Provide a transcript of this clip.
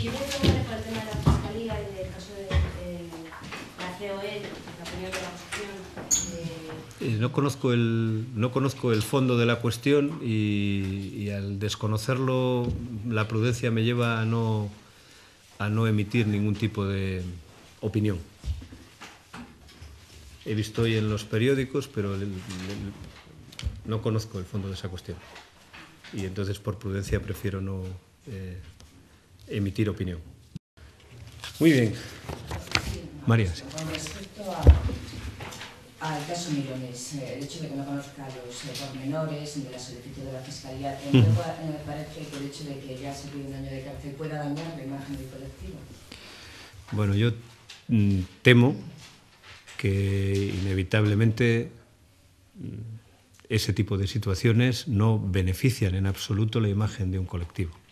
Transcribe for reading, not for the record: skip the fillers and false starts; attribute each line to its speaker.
Speaker 1: Y yo me pregunto por el tema de la Fiscalía y del caso de la COE, la opinión de la oposición.
Speaker 2: No conozco el fondo de la cuestión y al desconocerlo la prudencia me lleva a no emitir ningún tipo de opinión. He visto hoy en los periódicos, pero no conozco el fondo de esa cuestión. Y entonces, por prudencia, prefiero no emitir opinión. Muy bien. María. Sí.
Speaker 3: Con respecto al caso Mirones, el hecho de que no conozca los pormenores de la solicitud de la Fiscalía, ¿me parece que el hecho de que ya se pide 1 año de cárcel pueda dañar la imagen del colectivo?
Speaker 2: Bueno, yo temo que inevitablemente ese tipo de situaciones no benefician en absoluto la imagen de un colectivo.